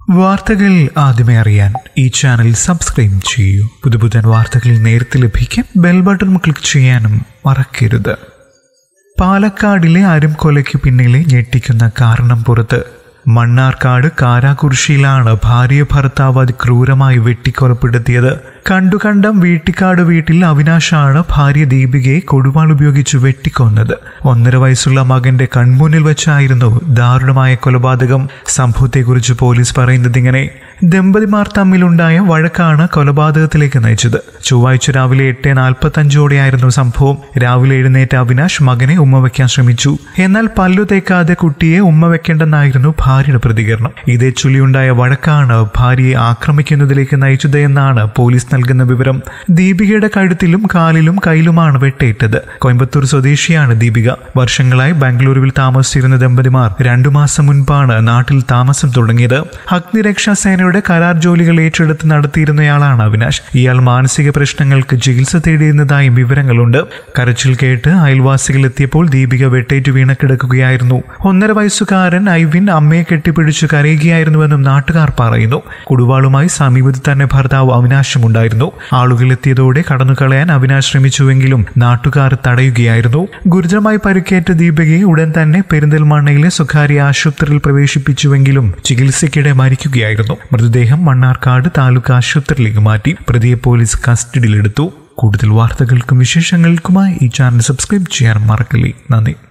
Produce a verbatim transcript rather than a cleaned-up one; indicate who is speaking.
Speaker 1: വാർത്തകൾ ആദ്യമേ അറിയാൻ ഈ ചാനൽ സബ്സ്ക്രൈബ് ചെയ്യൂ. പുതുപുത്തൻ വാർത്തകൾ നേരത്തെ ലഭിക്കാൻ ബെൽ ബട്ടൺ ക്ലിക്ക് ചെയ്യാനും മറക്കരുത്. പാലക്കാടിലെ അരുംകൊലയ്ക്ക് പിന്നിലെ ഞെട്ടിക്കുന്ന കാരണം പുറത്ത്. മണ്ണാർക്കാട് കാരാകുറിശ്ശിയിലാണ് ഭാര്യ ഭർത്താവ് അതിക്രൂരമായി വെട്ടിക്കൊലപ്പെടുത്തിയത്. കണ്ടുകണ്ടം വീട്ടിക്കാട് വീട്ടിൽ അവിനാശാണ് ഭാര്യ ദീപികയെ കൊടുവാൾ ഉപയോഗിച്ച് വെട്ടിക്കൊന്നത്. ഒന്നര വയസ്സുള്ള മകന്റെ കൺമുന്നിൽ വെച്ചായിരുന്നു ദാരുണമായ കൊലപാതകം. സംഭവത്തെക്കുറിച്ച് പോലീസ് പറയുന്നത് ഇങ്ങനെ: ദമ്പതിമാർ തമ്മിലുണ്ടായ വഴക്കാണ് കൊലപാതകത്തിലേക്ക് നയിച്ചത്. ചൊവ്വാഴ്ച രാവിലെ എട്ട് നാൽപ്പത്തി അഞ്ചോടെയായിരുന്നു സംഭവം. രാവിലെ എഴുന്നേറ്റ അവിനാശ് മകനെ ഉമ്മ വയ്ക്കാൻ ശ്രമിച്ചു. എന്നാൽ പല്ലു തേക്കാതെ കുട്ടിയെ ഉമ്മ വെക്കേണ്ടെന്നായിരുന്നു ഭാര്യയുടെ പ്രതികരണം. ഇതേ ചൊല്ലിയുണ്ടായ വഴക്കാണ് ഭാര്യയെ ആക്രമിക്കുന്നതിലേക്ക് നയിച്ചത് എന്നാണ് പോലീസ് നൽകുന്ന വിവരം. ദീപികയുടെ കഴുത്തിലും കാലിലും കയ്യിലുമാണ് വെട്ടേറ്റത്. കോയമ്പത്തൂർ സ്വദേശിയാണ് ദീപിക. വർഷങ്ങളായി ബാംഗ്ലൂരുവിൽ താമസിച്ചിരുന്ന ദമ്പതിമാർ രണ്ടു മാസം മുൻപാണ് നാട്ടിൽ താമസം തുടങ്ങിയത്. അഗ്നിരക്ഷാ സേനയുടെ കരാർ ജോലികൾ ഏറ്റെടുത്ത് നടത്തിയിരുന്നയാളാണ് അവിനാശ്. ഇയാൾ മാനസിക പ്രശ്നങ്ങൾക്ക് ചികിത്സ തേടിയിരുന്നതായും വിവരങ്ങളുണ്ട്. കരച്ചിൽ കേട്ട് അയൽവാസികൾ എത്തിയപ്പോൾ ദീപിക വെട്ടേറ്റു വീണ കിടക്കുകയായിരുന്നു. ഒന്നര വയസ്സുകാരൻ ഐവിൻ അമ്മയെ കെട്ടിപ്പിടിച്ചു കരയുകയായിരുന്നുവെന്നും നാട്ടുകാർ പറയുന്നു. കുടുവാളുമായി സമീപത്ത് തന്നെ ഭർത്താവ് അവിനാശും ഉണ്ടായിരുന്നു. ആളുകൾ എത്തിയതോടെ കടന്നുകളയാൻ അവിനാശ് ശ്രമിച്ചുവെങ്കിലും നാട്ടുകാർ തടയുകയായിരുന്നു. ഗുരുതരമായി പരിക്കേറ്റ ദീപികയെ ഉടൻ തന്നെ പെരിന്തൽമണ്ണയിലെ സ്വകാര്യ ആശുപത്രിയിൽ പ്രവേശിപ്പിച്ചുവെങ്കിലും ചികിത്സയ്ക്കിടെ മരിക്കുകയായിരുന്നു. മൃതദേഹം മണ്ണാർക്കാട് താലൂക്ക് ആശുപത്രിയിലേക്ക് മാറ്റി. പ്രതിയെ പോലീസ് കസ്റ്റഡിയിലെടുത്തു. കൂടുതൽ വാർത്തകൾക്കും വിശേഷങ്ങൾക്കുമായി ഈ ചാനൽ സബ്സ്ക്രൈബ് ചെയ്യാൻ മറക്കല്ലേ. നന്ദി.